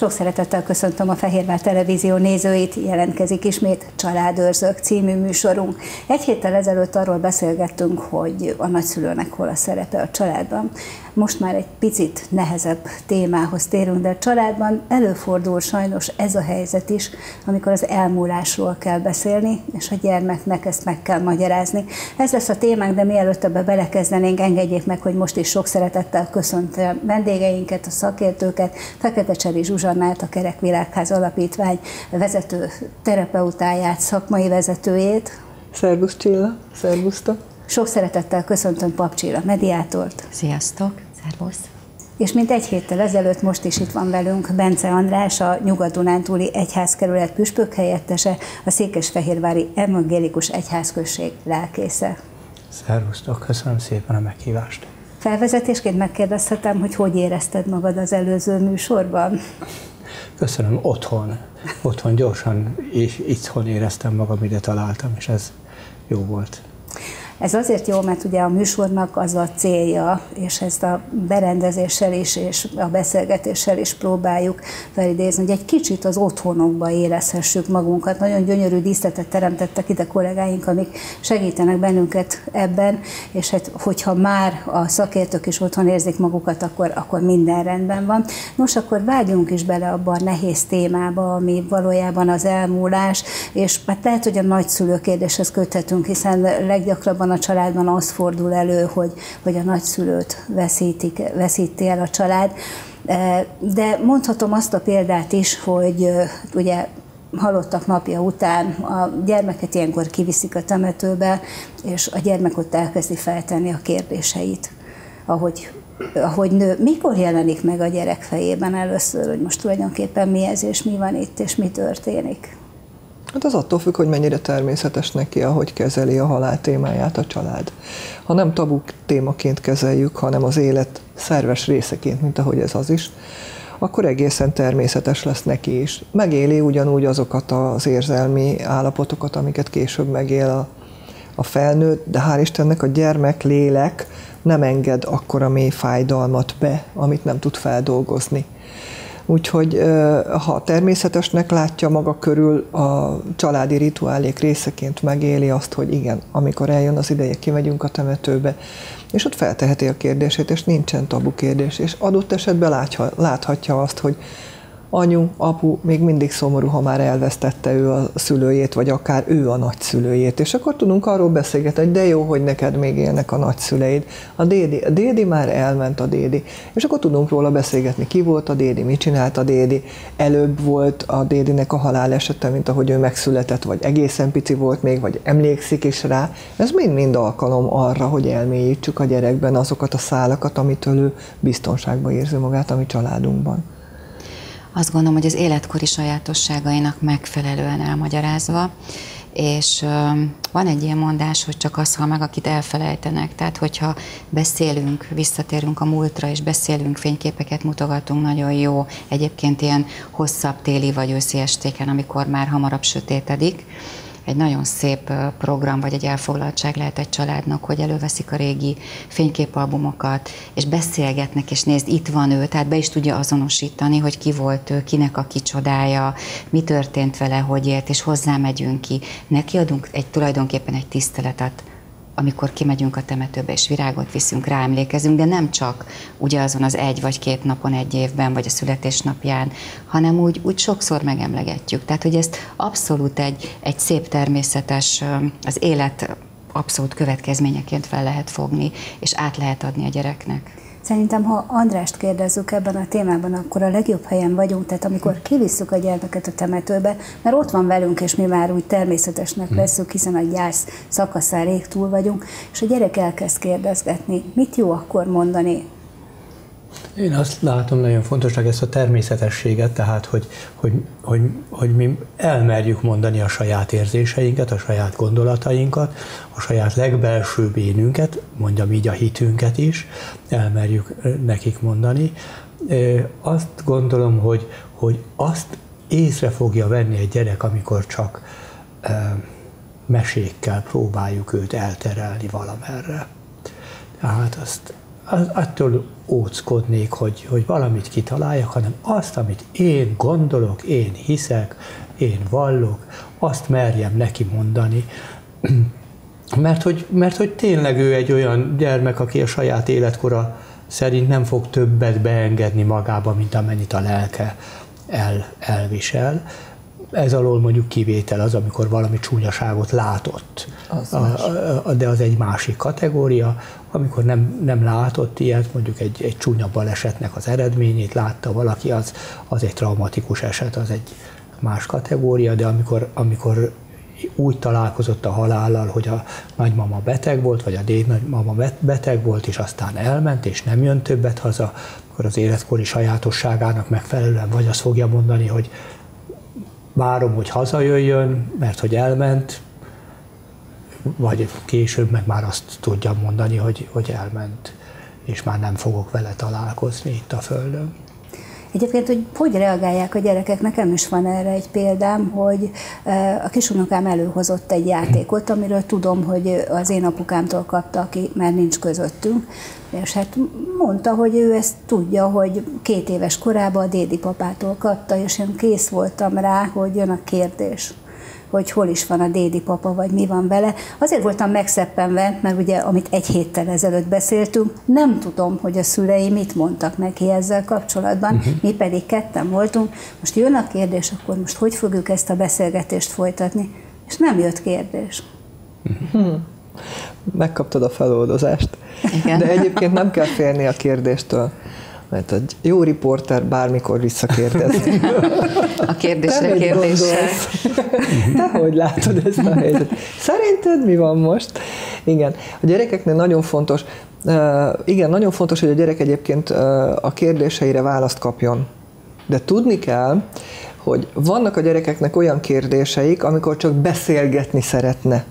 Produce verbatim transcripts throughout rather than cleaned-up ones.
Sok szeretettel köszöntöm a Fehérvár Televízió nézőit, jelentkezik ismét Családőrzők című műsorunk. Egy héttel ezelőtt arról beszélgettünk, hogy a nagyszülőnek hol a szerepe a családban. Most már egy picit nehezebb témához térünk, de a családban előfordul sajnos ez a helyzet is, amikor az elmúlásról kell beszélni, és a gyermeknek ezt meg kell magyarázni. Ez lesz a témánk, de mielőtt ebbe belekezdenénk, engedjék meg, hogy most is sok szeretettel köszöntöm vendégeinket, a szakértőket, Feketecseri Zsuzsannát, a Kerekvilágház Alapítvány vezető terapeutáját, szakmai vezetőjét. Szervusz Csilla, szervusztok! Sok szeretettel köszöntöm Pap Csilla mediátort. Sziasztok, szervusz! És mint egy héttel ezelőtt, most is itt van velünk Bence András, a Nyugat-Dunántúli Egyházkerület püspökhelyettese, a Székesfehérvári Evangélikus Egyházközség lelkésze. Szervusztok, köszönöm szépen a meghívást! Felvezetésként megkérdezhetem, hogy hogy érezted magad az előző műsorban? Köszönöm, otthon. Otthon gyorsan és itthon éreztem magam, ide találtam, és ez jó volt. Ez azért jó, mert ugye a műsornak az a célja, és ezt a berendezéssel is, és a beszélgetéssel is próbáljuk felidézni, hogy egy kicsit az otthonokba érezhessük magunkat. Nagyon gyönyörű díszletet teremtettek ide kollégáink, amik segítenek bennünket ebben, és hát, hogyha már a szakértők is otthon érzik magukat, akkor, akkor minden rendben van. Nos, akkor vágjunk is bele abba a nehéz témába, ami valójában az elmúlás, és hát lehet, hogy a nagyszülő kérdéshez köthetünk, hiszen leggyakrabban a családban az fordul elő, hogy, hogy a nagyszülőt veszítik, veszíti el a család. De mondhatom azt a példát is, hogy ugye halottak napja után a gyermeket ilyenkor kiviszik a temetőbe, és a gyermek ott elkezdi feltenni a kérdéseit, ahogy, ahogy nő. Mikor jelenik meg a gyerek fejében először, hogy most tulajdonképpen mi ez, és mi van itt, és mi történik? Hát az attól függ, hogy mennyire természetes neki, ahogy kezeli a halál témáját a család. Ha nem tabu témaként kezeljük, hanem az élet szerves részeként, mint ahogy ez az is, akkor egészen természetes lesz neki is. Megéli ugyanúgy azokat az érzelmi állapotokat, amiket később megél a, a felnőtt, de hál' Istennek a gyermek lélek nem enged akkora mély fájdalmat be, amit nem tud feldolgozni. Úgyhogy ha természetesnek látja maga körül, a családi rituálék részeként megéli azt, hogy igen, amikor eljön az ideje, kimegyünk a temetőbe, és ott felteheti a kérdését, és nincsen tabu kérdés, és adott esetben láthatja azt, hogy anyu, apu még mindig szomorú, ha már elvesztette ő a szülőjét, vagy akár ő a nagyszülőjét, és akkor tudunk arról beszélgetni, hogy de jó, hogy neked még élnek a nagyszüleid. A dédi, a dédi már elment a dédi, és akkor tudunk róla beszélgetni, ki volt a dédi, mit csinált a dédi, előbb volt a dédinek a halálesete, mint ahogy ő megszületett, vagy egészen pici volt még, vagy emlékszik is rá. Ez mind-mind alkalom arra, hogy elmélyítsük a gyerekben azokat a szálakat, amitől ő biztonságban érzi magát a mi családunkban. Azt gondolom, hogy az életkori sajátosságainak megfelelően elmagyarázva, és van egy ilyen mondás, hogy csak az hal meg, akit elfelejtenek. Tehát, hogyha beszélünk, visszatérünk a múltra, és beszélünk, fényképeket mutogatunk, nagyon jó. Egyébként ilyen hosszabb téli vagy őszi estéken, amikor már hamarabb sötétedik. Egy nagyon szép program, vagy egy elfoglaltság lehet egy családnak, hogy előveszik a régi fényképalbumokat, és beszélgetnek, és nézd, itt van ő, tehát be is tudja azonosítani, hogy ki volt ő, kinek a kicsodája, mi történt vele, hogy élt, és hozzá megyünk ki. Neki adunk egy, tulajdonképpen egy tiszteletet, amikor kimegyünk a temetőbe, és virágot viszünk, ráemlékezünk, de nem csak ugyanazon az egy vagy két napon egy évben, vagy a születésnapján, hanem úgy, úgy sokszor megemlegetjük. Tehát, hogy ezt abszolút egy, egy szép természetes, az élet abszolút következményeként fel lehet fogni, és át lehet adni a gyereknek. Szerintem, ha Andrást kérdezzük ebben a témában, akkor a legjobb helyen vagyunk, tehát amikor kivisszük a gyermeket a temetőbe, mert ott van velünk, és mi már úgy természetesnek leszünk, hiszen a gyász szakaszán rég túl vagyunk, és a gyerek elkezd kérdezgetni, mit jó akkor mondani? Én azt látom nagyon fontosnak ezt a természetességet, tehát hogy, hogy, hogy, hogy mi elmerjük mondani a saját érzéseinket, a saját gondolatainkat, a saját legbelsőbb énünket, mondjam így a hitünket is, elmerjük nekik mondani. Azt gondolom, hogy, hogy azt észre fogja venni egy gyerek, amikor csak mesékkel próbáljuk őt elterelni valamerre. Tehát azt attól óckodnék, hogy, hogy valamit kitaláljak, hanem azt, amit én gondolok, én hiszek, én vallok, azt merjem neki mondani. Mert hogy, mert hogy tényleg ő egy olyan gyermek, aki a saját életkora szerint nem fog többet beengedni magába, mint amennyit a lelke el, elvisel. Ez alól mondjuk kivétel az, amikor valami csúnyaságot látott. Az a, a, de az egy másik kategória. Amikor nem, nem látott ilyet, mondjuk egy, egy csúnya balesetnek az eredményét látta valaki, az, az egy traumatikus eset, az egy más kategória, de amikor, amikor úgy találkozott a halállal, hogy a nagymama beteg volt, vagy a dédnagymama beteg volt, és aztán elment, és nem jön többet haza, akkor az életkori sajátosságának megfelelően vagy azt fogja mondani, hogy várom, hogy hazajöjjön, mert hogy elment, vagy később meg már azt tudja mondani, hogy, hogy elment, és már nem fogok vele találkozni itt a Földön. Egyébként, hogy hogy reagálják a gyerekek, nekem is van erre egy példám, hogy a kisunokám előhozott egy játékot, amiről tudom, hogy az én apukámtól kapta, aki már nincs közöttünk, és hát mondta, hogy ő ezt tudja, hogy két éves korában a dédi papától kapta, és én kész voltam rá, hogy jön a kérdés, hogy hol is van a dédi papa, vagy mi van vele. Azért voltam megszeppenve, mert ugye, amit egy héttel ezelőtt beszéltünk, nem tudom, hogy a szülei mit mondtak neki ezzel kapcsolatban, uh-huh. mi pedig ketten voltunk. Most jön a kérdés, akkor most hogy fogjuk ezt a beszélgetést folytatni? És nem jött kérdés. Uh-huh. Megkaptad a feloldozást. Igen. De egyébként nem kell félni a kérdéstől. Mert egy jó riporter bármikor visszakérdez. A kérdésre kérdéssel. Te hogy látod ezt a helyzetet? Szerinted mi van most? Igen, a gyerekeknél nagyon fontos, uh, igen, nagyon fontos, hogy a gyerek egyébként uh, a kérdéseire választ kapjon. De tudni kell, hogy vannak a gyerekeknek olyan kérdéseik, amikor csak beszélgetni szeretne.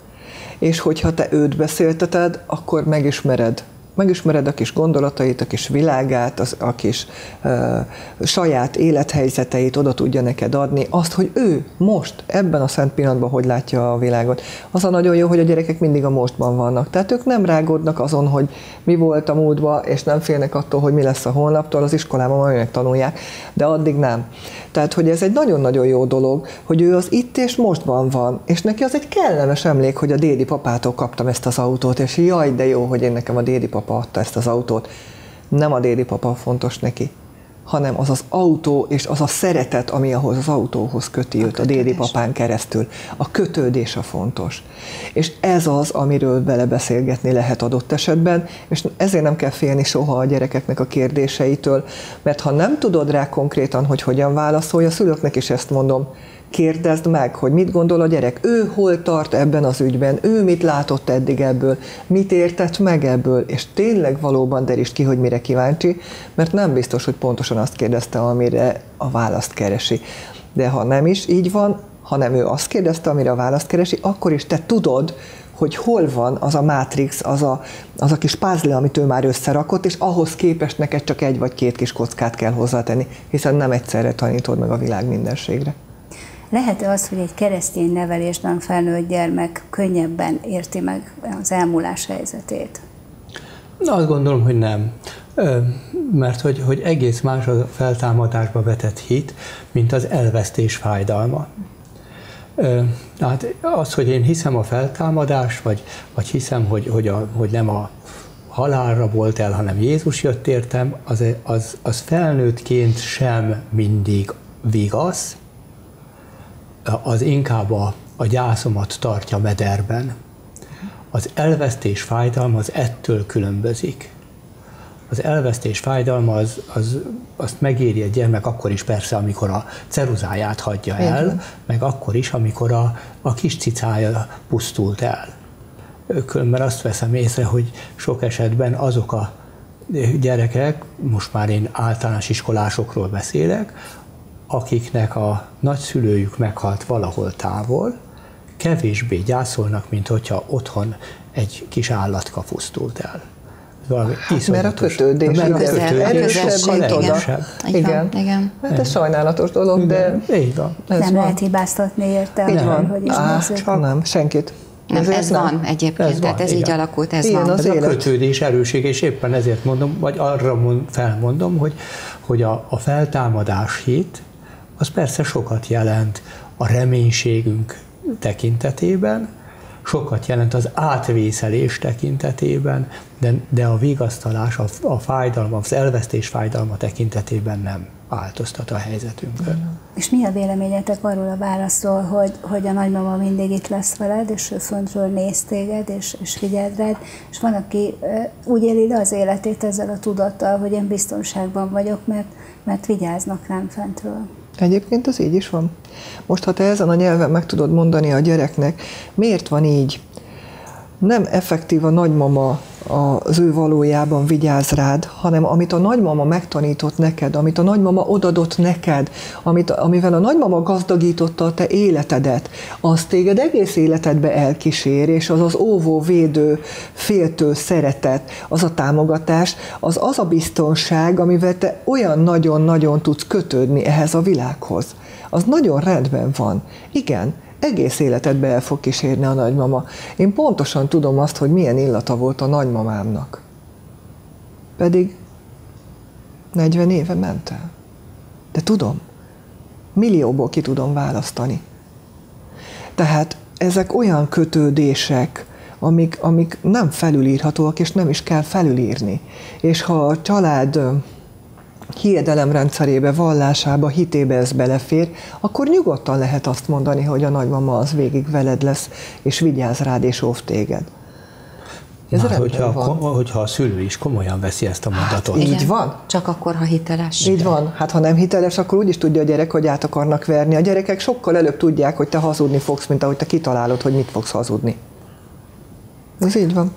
És hogyha te őt beszélteted, akkor megismered. Megismered a kis gondolatait, a kis világát, az, a kis uh, saját élethelyzeteit oda tudja neked adni, azt, hogy ő most, ebben a szent pillanatban hogy látja a világot. Az a nagyon jó, hogy a gyerekek mindig a mostban vannak. Tehát ők nem rágódnak azon, hogy mi volt a múltban, és nem félnek attól, hogy mi lesz a holnaptól, az iskolában majd megtanulják, de addig nem. Tehát, hogy ez egy nagyon-nagyon jó dolog, hogy ő az itt és mostban van, és neki az egy kellemes emlék, hogy a dédi papától kaptam ezt az autót, és jaj, de jó, hogy én nekem a dédi papa adta ezt az autót. Nem a dédi papa fontos neki, hanem az az autó és az a szeretet, ami ahhoz az autóhoz köti őt a dédi papán keresztül. A kötődés a fontos. És ez az, amiről vele beszélgetni lehet adott esetben, és ezért nem kell félni soha a gyerekeknek a kérdéseitől, mert ha nem tudod rá konkrétan, hogy hogyan válaszolj, a szülőknek is ezt mondom, kérdezd meg, hogy mit gondol a gyerek, ő hol tart ebben az ügyben, ő mit látott eddig ebből, mit értett meg ebből, és tényleg valóban derítsd ki, hogy mire kíváncsi, mert nem biztos, hogy pontosan azt kérdezte, amire a választ keresi. De ha nem is így van, hanem ő azt kérdezte, amire a választ keresi, akkor is te tudod, hogy hol van az a mátrix, az a, az a kis puzzle, amit ő már összerakott, és ahhoz képest neked csak egy vagy két kis kockát kell hozzátenni, hiszen nem egyszerre tanítod meg a világ mindenségre. Lehet-e az, hogy egy keresztény nevelésben felnőtt gyermek könnyebben érti meg az elmúlás helyzetét? Na, azt gondolom, hogy nem. Mert hogy, hogy egész más a feltámadásba vetett hit, mint az elvesztés fájdalma. Tehát az, hogy én hiszem a feltámadást, vagy, vagy hiszem, hogy, hogy, a, hogy nem a halálra volt el, hanem Jézus jött értem, az, az, az felnőttként sem mindig vigasz, az inkább a, a gyászomat tartja mederben. Az elvesztés fájdalma az ettől különbözik. Az elvesztés fájdalma az, az, azt megéri egy gyermek akkor is persze, amikor a ceruzáját hagyja el, igen. meg akkor is, amikor a, a kis cicája pusztult el. Különben azt veszem észre, hogy sok esetben azok a gyerekek, most már én általános iskolásokról beszélek, akiknek a nagyszülőjük meghalt valahol távol, kevésbé gyászolnak, mint hogyha otthon egy kis állatka pusztult el. Hát, mert a kötődés, mert a kötődés erősebb, mint oda. Igen. Igen. Hát ez sajnálatos dolog, de így van. Nem van. Lehet hibáztatni érte, így van. hogy is Á, csak nem, senkit. Nem, ez nem. van egyébként, ez tehát van, ez igen. így alakult, ez igen, van. Ez élet. A kötődés erőség, és éppen ezért mondom, vagy arra mond, felmondom, hogy, hogy a, a feltámadás hit, az persze sokat jelent a reménységünk tekintetében, sokat jelent az átvészelés tekintetében, de, de a vigasztalás, a, a fájdalma, az elvesztés fájdalma tekintetében nem változtat a helyzetünkön. És mi a véleményetek arról a válaszról, hogy, hogy a nagymama mindig itt lesz veled, és ő föntről néz téged, és, és figyel rád, és van, aki úgy éli le az életét ezzel a tudattal, hogy én biztonságban vagyok, mert, mert vigyáznak rám fentről. Egyébként az így is van. Most, ha te ezen a nyelven meg tudod mondani a gyereknek, miért van így? Nem effektív a nagymama az ő valójában vigyáz rád, hanem amit a nagymama megtanított neked, amit a nagymama odadott neked, amit, amivel a nagymama gazdagította a te életedet, az téged egész életedbe elkísér, és az az óvó, védő, féltő szeretet, az a támogatás, az az a biztonság, amivel te olyan nagyon-nagyon tudsz kötődni ehhez a világhoz. Az nagyon rendben van. Igen, egész életedbe el fog kísérni a nagymama. Én pontosan tudom azt, hogy milyen illata volt a nagymamámnak. Pedig negyven éve ment el. De tudom, millióból ki tudom választani. Tehát ezek olyan kötődések, amik, amik nem felülírhatóak, és nem is kell felülírni. És ha a család hiedelemrendszerébe, vallásába, hitébe ez belefér, akkor nyugodtan lehet azt mondani, hogy a nagymama az végig veled lesz, és vigyáz rád, és óv téged. Ez Már hogyha, hogyha a szülő is komolyan veszi ezt a mondatot. Hát, így van. Csak akkor, ha hiteles. Így van. Hát ha nem hiteles, akkor úgy is tudja a gyerek, hogy át akarnak verni. A gyerekek sokkal előbb tudják, hogy te hazudni fogsz, mint ahogy te kitalálod, hogy mit fogsz hazudni. Ez így van.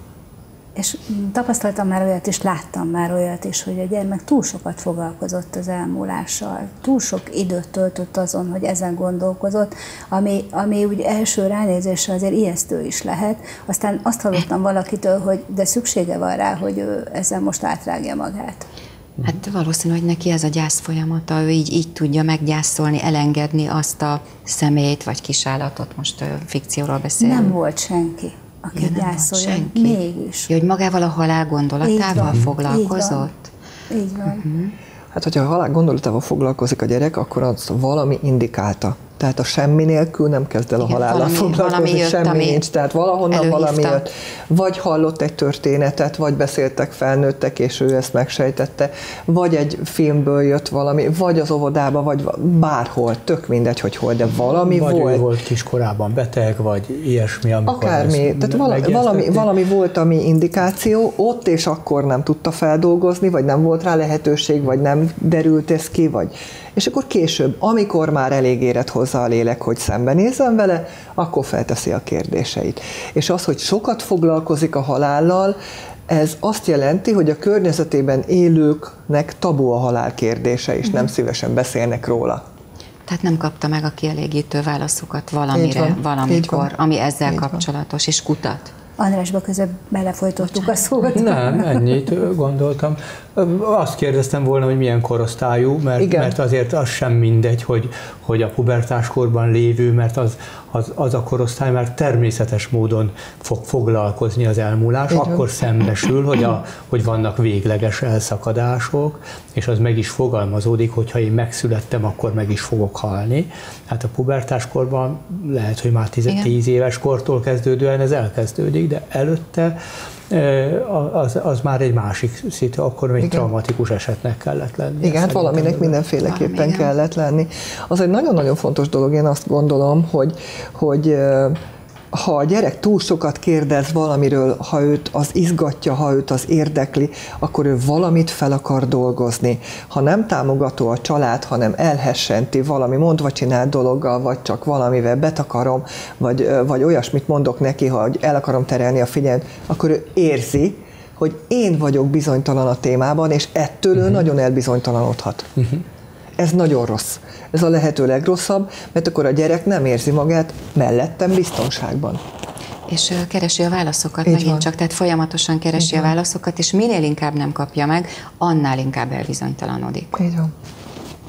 És tapasztaltam már olyat, és láttam már olyat is, hogy a gyermek túl sokat foglalkozott az elmúlással, túl sok időt töltött azon, hogy ezen gondolkozott, ami, ami úgy első ránézésre azért ijesztő is lehet. Aztán azt hallottam valakitől, hogy de szüksége van rá, hogy ő ezzel most átrágja magát. Hát valószínű, hogy neki ez a gyász folyamata, ő így, így tudja meggyászolni, elengedni azt a személyt vagy kisállatot, most uh, fikcióról beszélünk. Nem volt senki, aki ja, gyászolja, mégis. Ja, hogy magával a halál gondolatával így foglalkozott? Így van. Így van. Uh-huh. Hát, hogyha a halál gondolatával foglalkozik a gyerek, akkor az valami indikálta. Tehát a semmi nélkül nem kezd el a halállal foglalkozni, valami semmi jött, nincs, tehát valahonnan előhívta. Valami jött. Vagy hallott egy történetet, vagy beszéltek felnőttek, és ő ezt megsejtette, vagy egy filmből jött valami, vagy az óvodába, vagy bárhol, tök mindegy, hogy hol, de valami vagy volt. Vagy ő volt kiskorában beteg, vagy ilyesmi, amikor akármi, tehát valami, valami, valami volt, ami indikáció, ott és akkor nem tudta feldolgozni, vagy nem volt rá lehetőség, vagy nem derült ez ki, vagy... És akkor később, amikor már elég érett hozzá a lélek, hogy szembenézzen vele, akkor felteszi a kérdéseit. És az, hogy sokat foglalkozik a halállal, ez azt jelenti, hogy a környezetében élőknek tabu a halál kérdése, és nem szívesen beszélnek róla. Tehát nem kapta meg a kielégítő válaszokat valamire, valamikor, ami ezzel így kapcsolatos, van. És kutat. Andrásba közben belefolytottuk a szót. Nem, ennyit gondoltam. Azt kérdeztem volna, hogy milyen korosztályú, mert, mert azért az sem mindegy, hogy, hogy a pubertáskorban lévő, mert az, az, az a korosztály már természetes módon fog foglalkozni az elmúlás, igen. Akkor szembesül, hogy, a, hogy vannak végleges elszakadások, és az meg is fogalmazódik, hogyha én megszülettem, akkor meg is fogok halni. Hát a pubertáskorban lehet, hogy már tíz éves kortól kezdődően ez elkezdődik, de előtte az, az már egy másik szitu, akkor még igen. traumatikus esetnek kellett lenni. Igen, hát valaminek mindenféleképpen valami, kellett lenni. Az egy nagyon-nagyon fontos dolog, én azt gondolom, hogy, hogy ha a gyerek túl sokat kérdez valamiről, ha őt az izgatja, ha őt az érdekli, akkor ő valamit fel akar dolgozni. Ha nem támogató a család, hanem elhessenti valami mondva csinált dologgal, vagy csak valamivel betakarom, vagy, vagy olyasmit mondok neki, hogy el akarom terelni a figyelmet, akkor ő érzi, hogy én vagyok bizonytalan a témában, és ettől uh-huh. ő nagyon elbizonytalanodhat. Uh-huh. Ez nagyon rossz. Ez a lehető legrosszabb, mert akkor a gyerek nem érzi magát mellettem biztonságban. És keresi a válaszokat így megint van. Csak, tehát folyamatosan keresi így a van. Válaszokat, és minél inkább nem kapja meg, annál inkább elbizonytalanodik. Így van.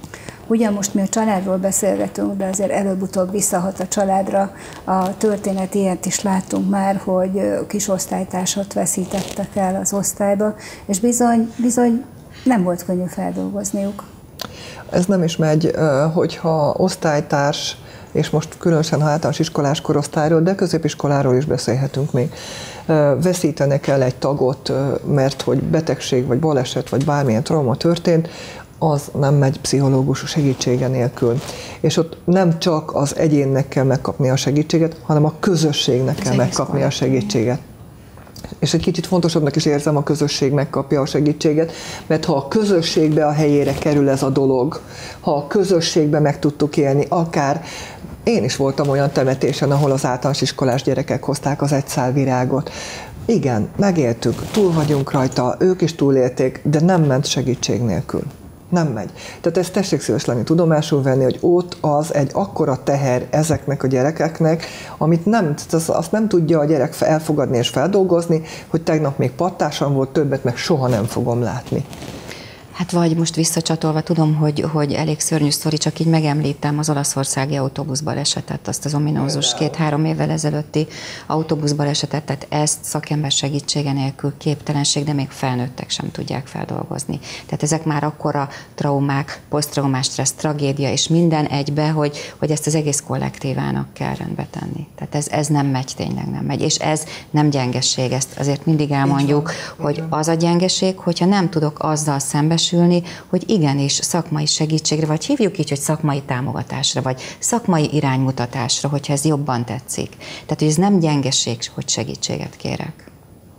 Ugyan most mi a családról beszélgetünk, de azért előbb-utóbb visszahat a családra. A történet ilyet is láttunk már, hogy kis osztálytársat veszítettek el az osztályba, és bizony, bizony nem volt könnyű feldolgozniuk. Ez nem is megy, hogyha osztálytárs, és most különösen ha általános iskolás korosztályról, de középiskoláról is beszélhetünk még, veszítenek el egy tagot, mert hogy betegség, vagy baleset, vagy bármilyen trauma történt, az nem megy pszichológus segítsége nélkül. És ott nem csak az egyénnek kell megkapni a segítséget, hanem a közösségnek kell megkapni a segítséget. És egy kicsit fontosabbnak is érzem, a közösség megkapja a segítséget, mert ha a közösségbe a helyére kerül ez a dolog, ha a közösségbe meg tudtuk élni, akár én is voltam olyan temetésen, ahol az általános iskolás gyerekek hozták az egy szál virágot. Igen, megéltük, túl vagyunk rajta, ők is túlélték, de nem ment segítség nélkül. Nem megy. Tehát ezt tessék szíves lenni, tudomásul venni, hogy ott az egy akkora teher ezeknek a gyerekeknek, amit nem, azt nem tudja a gyerek elfogadni és feldolgozni, hogy tegnap még pattásan volt, többet meg soha nem fogom látni. Hát vagy most visszacsatolva, tudom, hogy, hogy elég szörnyű sztori, csak így megemlítem az olaszországi autóbuszbalesetet, azt az ominózus két-három évvel ezelőtti autóbuszbalesetet, tehát ezt szakember segítsége nélkül képtelenség, de még felnőttek sem tudják feldolgozni. Tehát ezek már akkora traumák, posztraumás stressz, tragédia, és minden egybe, hogy, hogy ezt az egész kollektívának kell rendbe tenni. Tehát ez, ez nem megy, tényleg nem megy. És ez nem gyengesség, ezt azért mindig elmondjuk, hogy az a gyengeség, hogyha nem tudok azzal szembesülni, hogy igenis szakmai segítségre, vagy hívjuk így, hogy szakmai támogatásra, vagy szakmai iránymutatásra, hogyha ez jobban tetszik. Tehát, hogy ez nem gyengeség, hogy segítséget kérek.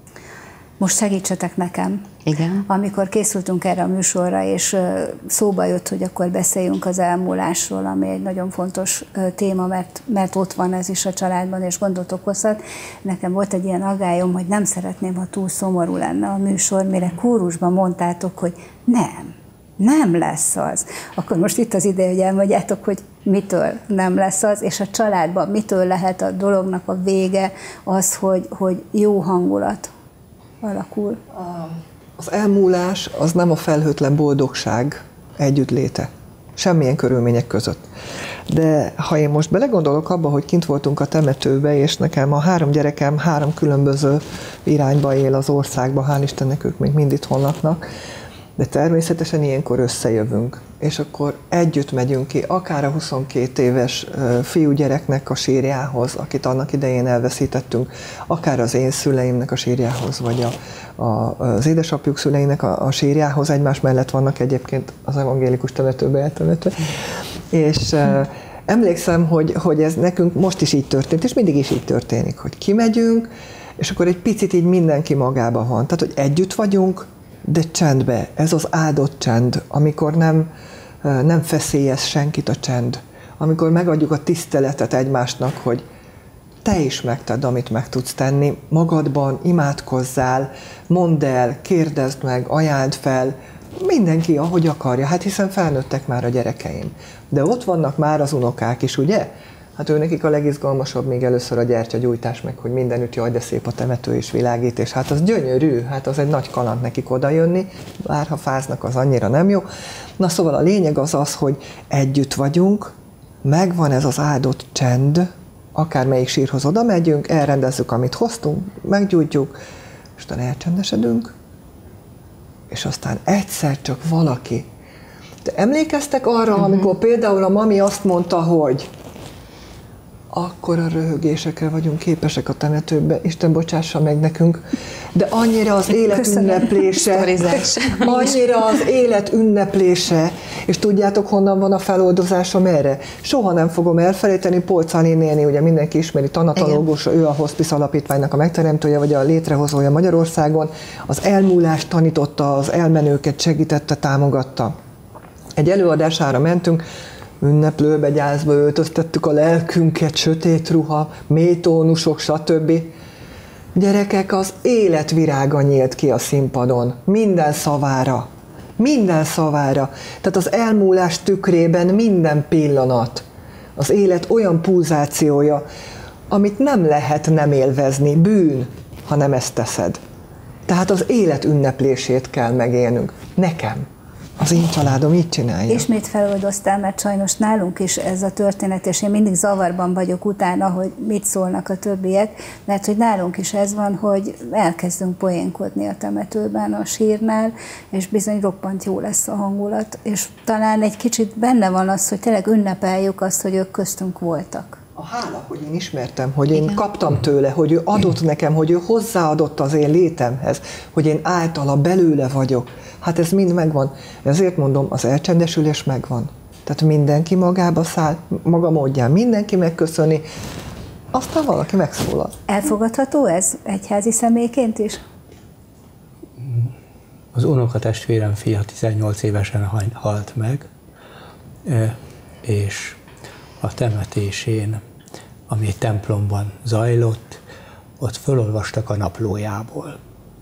Most segítsetek nekem. Igen. Amikor készültünk erre a műsorra, és szóba jött, hogy akkor beszéljünk az elmúlásról, ami egy nagyon fontos téma, mert, mert ott van ez is a családban, és gondot okozhat. Nekem volt egy ilyen aggályom, hogy nem szeretném, ha túl szomorú lenne a műsor, mire kórusban mondtátok, hogy nem, nem lesz az. Akkor most itt az ideje, hogy elmondjátok, hogy mitől nem lesz az, és a családban mitől lehet a dolognak a vége az, hogy, hogy jó hangulat alakul. Az elmúlás az nem a felhőtlen boldogság együttléte. Semmilyen körülmények között. De ha én most belegondolok abba, hogy kint voltunk a temetőbe, és nekem a három gyerekem három különböző irányba él az országba, hál' Istennek ők még mind itthon laknak, de természetesen ilyenkor összejövünk, és akkor együtt megyünk ki, akár a huszonkét éves fiúgyereknek a sírjához, akit annak idején elveszítettünk, akár az én szüleimnek a sírjához, vagy a, a, az édesapjuk szüleinek a, a sírjához, egymás mellett vannak egyébként az evangélikus temetőbe eltemetve. És uh, emlékszem, hogy, hogy ez nekünk most is így történt, és mindig is így történik, hogy kimegyünk, és akkor egy picit így mindenki magában van. Tehát, hogy együtt vagyunk, de csendbe. Ez az áldott csend, amikor nem, nem feszélyez senkit a csend. Amikor megadjuk a tiszteletet egymásnak, hogy te is megtedd, amit meg tudsz tenni, magadban imádkozzál, mondd el, kérdezd meg, ajánld fel, mindenki ahogy akarja, hát hiszen felnőttek már a gyerekeim. De ott vannak már az unokák is, ugye? Hát ő nekik a legizgalmasabb még először a gyertyagyújtás, meg hogy mindenütt jaj, de szép a temető és világít, és hát az gyönyörű, hát az egy nagy kaland nekik odajönni, bár ha fáznak, az annyira nem jó. Na szóval a lényeg az az, hogy együtt vagyunk, megvan ez az áldott csend, akármelyik sírhoz oda megyünk, elrendezzük, amit hoztunk, meggyújtjuk, és utána elcsendesedünk, és aztán egyszer csak valaki. De emlékeztek arra, uh-huh. amikor például a mami azt mondta, hogy akkora röhögésekre vagyunk képesek a temetőbe, Isten bocsássa meg nekünk, de annyira az élet ünneplése, annyira az élet ünneplése, és tudjátok, honnan van a feloldozásom erre? Soha nem fogom elfelejteni, Polczani néni, ugye mindenki ismeri, tanatológus, ő a Hospice Alapítványnak a megteremtője, vagy a létrehozója Magyarországon, az elmúlást tanította, az elmenőket segítette, támogatta. Egy előadására mentünk, ünneplőbe, gyászba öltöztettük a lelkünket, sötét ruha, mély tónusok, stb. Gyerekek, az élet virága nyílt ki a színpadon, minden szavára, minden szavára. Tehát az elmúlás tükrében minden pillanat, az élet olyan pulzációja, amit nem lehet nem élvezni, bűn, ha nem ezt teszed. Tehát az élet ünneplését kell megélnünk. Nekem. Az én családom így csinálja. Ismét feloldoztál, mert sajnos nálunk is ez a történet, és én mindig zavarban vagyok utána, hogy mit szólnak a többiek, mert hogy nálunk is ez van, hogy elkezdünk poénkodni a temetőben, a sírnál, és bizony roppant jó lesz a hangulat, és talán egy kicsit benne van az, hogy tényleg ünnepeljük azt, hogy ők köztünk voltak. A hála, hogy én ismertem, hogy én Igen. kaptam tőle, hogy ő adott nekem, hogy ő hozzáadott az én létemhez, hogy én általa belőle vagyok. Hát ez mind megvan. Ezért mondom, az elcsendesülés megvan. Tehát mindenki magába száll, maga módján, mindenki megköszöni, aztán valaki megszólal. Elfogadható ez egyházi személyként is? Az unokatestvérem fia tizennyolc évesen halt meg, és a temetésén, ami egy templomban zajlott, ott fölolvastak a naplójából.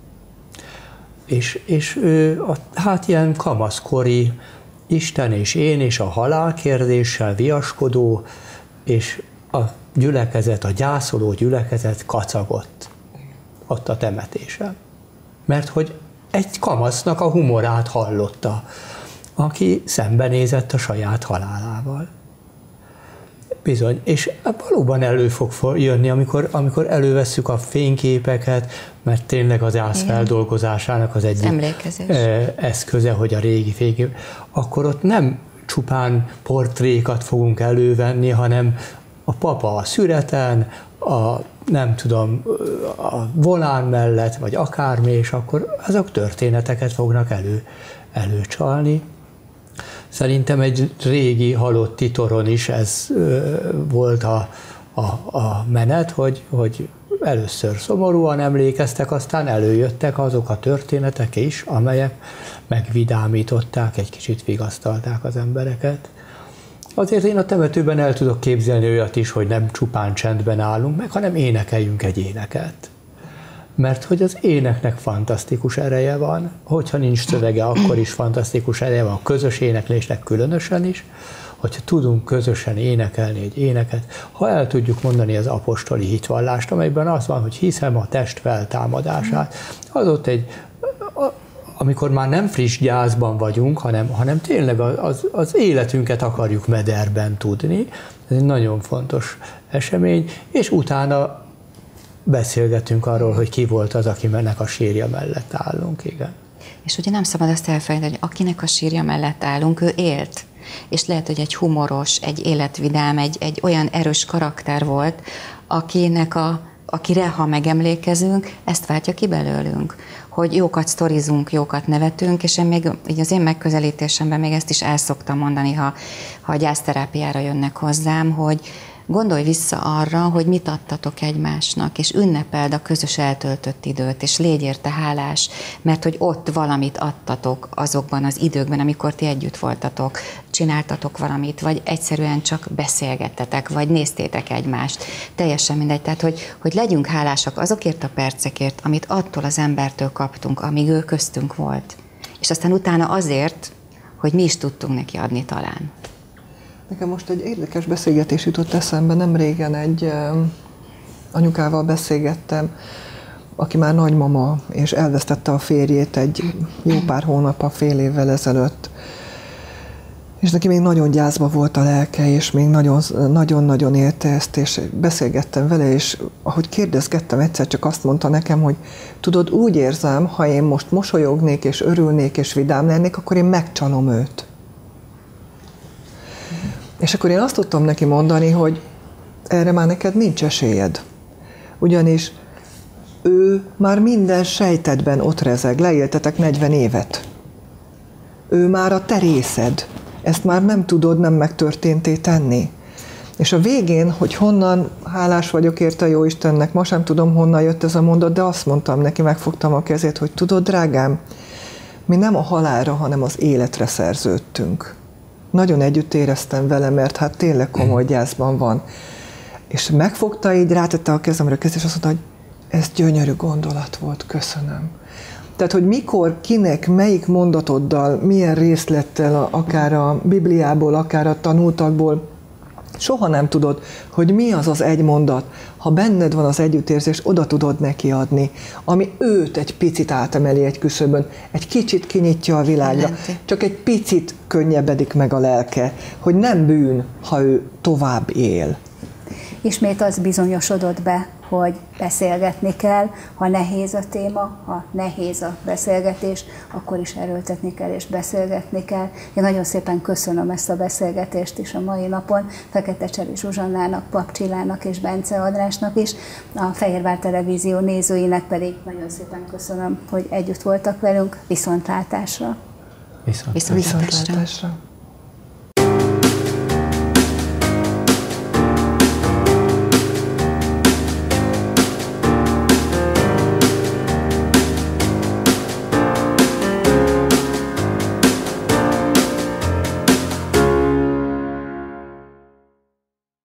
És, és ő, a, hát ilyen kamaszkori Isten és én és a halál kérdéssel viaskodó, és a gyülekezet, a gyászoló gyülekezet kacagott ott a temetésen. Mert hogy egy kamasznak a humorát hallotta, aki szembenézett a saját halálával. Bizony, és valóban elő fog jönni, amikor, amikor elővesszük a fényképeket, mert tényleg az ász feldolgozásának az egyik eszköze, hogy a régi fénykép, akkor ott nem csupán portrékat fogunk elővenni, hanem a papa a szüreten, a nem tudom, a volán mellett, vagy akármi, és akkor azok történeteket fognak elő, előcsalni. Szerintem egy régi halott titoron is ez ö, volt a, a, a menet, hogy, hogy először szomorúan emlékeztek, aztán előjöttek azok a történetek is, amelyek megvidámították, egy kicsit vigasztalták az embereket. Azért én a temetőben el tudok képzelni olyat is, hogy nem csupán csendben állunk meg, hanem énekeljünk egy éneket. Mert hogy az éneknek fantasztikus ereje van, hogyha nincs szövege, akkor is fantasztikus ereje van, a közös éneklésnek különösen is, hogyha tudunk közösen énekelni egy éneket, ha el tudjuk mondani az apostoli hitvallást, amelyben az van, hogy hiszem a test feltámadását, az ott egy, amikor már nem friss gyászban vagyunk, hanem, hanem tényleg az, az életünket akarjuk mederben tudni, ez egy nagyon fontos esemény, és utána beszélgetünk arról, hogy ki volt az, akinek a sírja mellett állunk, igen. És ugye nem szabad azt elfelejteni, hogy akinek a sírja mellett állunk, ő élt. És lehet, hogy egy humoros, egy életvidám, egy, egy olyan erős karakter volt, akinek a, akire, ha megemlékezünk, ezt váltja ki belőlünk. Hogy jókat sztorizunk, jókat nevetünk, és én még így az én megközelítésemben még ezt is el szoktam mondani, ha, ha a gyászterápiára jönnek hozzám, hogy gondolj vissza arra, hogy mit adtatok egymásnak, és ünnepeld a közös eltöltött időt, és légy érte hálás, mert hogy ott valamit adtatok azokban az időkben, amikor ti együtt voltatok, csináltatok valamit, vagy egyszerűen csak beszélgettetek, vagy néztétek egymást. Teljesen mindegy. Tehát, hogy, hogy legyünk hálásak azokért a percekért, amit attól az embertől kaptunk, amíg ő köztünk volt. És aztán utána azért, hogy mi is tudtunk neki adni talán. Nekem most egy érdekes beszélgetés jutott eszembe, nem régen egy anyukával beszélgettem, aki már nagymama, és elvesztette a férjét egy jó pár hónappal, fél évvel ezelőtt. És neki még nagyon gyászba volt a lelke, és még nagyon-nagyon élte ezt, és beszélgettem vele, és ahogy kérdezgettem, egyszer csak azt mondta nekem, hogy tudod, úgy érzem, ha én most mosolyognék, és örülnék, és vidám lennék, akkor én megcsalom őt. És akkor én azt tudtam neki mondani, hogy erre már neked nincs esélyed. Ugyanis ő már minden sejtedben ott rezeg, leéltetek negyven évet. Ő már a te részed. Ezt már nem tudod nem megtörténté tenni. És a végén, hogy honnan, hálás vagyok érte a Jóistennek, ma sem tudom, honnan jött ez a mondat, de azt mondtam neki, megfogtam a kezét, hogy tudod, drágám, mi nem a halálra, hanem az életre szerződtünk. Nagyon együtt éreztem vele, mert hát tényleg komoly gyászban van. És megfogta így, rátette a kezemre a kezét, és azt mondta, hogy ez gyönyörű gondolat volt, köszönöm. Tehát, hogy mikor, kinek, melyik mondatoddal, milyen részlettel, akár a Bibliából, akár a tanultakból Soha nem tudod, hogy mi az az egy mondat, ha benned van az együttérzés, oda tudod neki adni, ami őt egy picit átemeli egy küszöbön, egy kicsit kinyitja a világra, Jelenti. csak egy picit könnyebbedik meg a lelke, hogy nem bűn, ha ő tovább él. Ismét az bizonyosodott be, hogy beszélgetni kell, ha nehéz a téma, ha nehéz a beszélgetés, akkor is erőltetni kell és beszélgetni kell. Én nagyon szépen köszönöm ezt a beszélgetést is a mai napon, Feketecseri Zsuzsannának, Pap Csillának és Bence Andrásnak is, a Fehérvár Televízió nézőinek pedig nagyon szépen köszönöm, hogy együtt voltak velünk, viszontlátásra! Viszont. Viszontlátásra. Viszontlátásra.